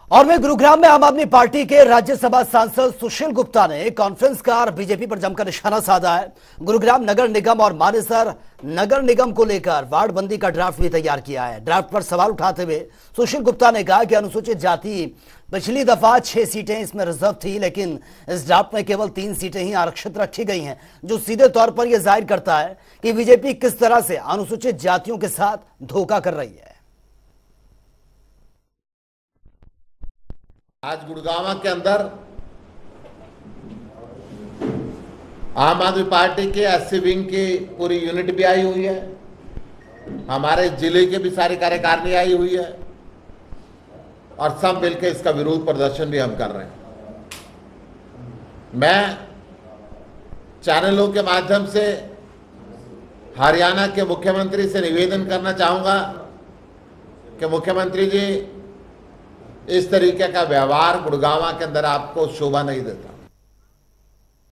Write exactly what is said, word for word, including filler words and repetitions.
और मैं गुरुग्राम में आम आदमी पार्टी के राज्यसभा सांसद सुशील गुप्ता ने कॉन्फ्रेंस कर बीजेपी पर जमकर निशाना साधा है। गुरुग्राम नगर निगम और मानेसर नगर निगम को लेकर वार्ड बंदी का ड्राफ्ट भी तैयार किया है। ड्राफ्ट पर सवाल उठाते हुए सुशील गुप्ता ने कहा कि अनुसूचित जाति पिछली दफा छह सीटें इसमें रिजर्व थी, लेकिन इस ड्राफ्ट में केवल तीन सीटें ही आरक्षित रखी गई हैं, जो सीधे तौर पर यह जाहिर करता है कि बीजेपी किस तरह से अनुसूचित जातियों के साथ धोखा कर रही है। आज गुड़गांव के अंदर आम आदमी पार्टी के एससी विंग की पूरी यूनिट भी आई हुई है, हमारे जिले के भी सारी कार्यकारिणी आई हुई है और सब मिलकर इसका विरोध प्रदर्शन भी हम कर रहे हैं। मैं चैनलों के माध्यम से हरियाणा के मुख्यमंत्री से निवेदन करना चाहूंगा कि मुख्यमंत्री जी, इस तरीके का व्यवहार गुड़गांव के अंदर आपको शोभा नहीं देता।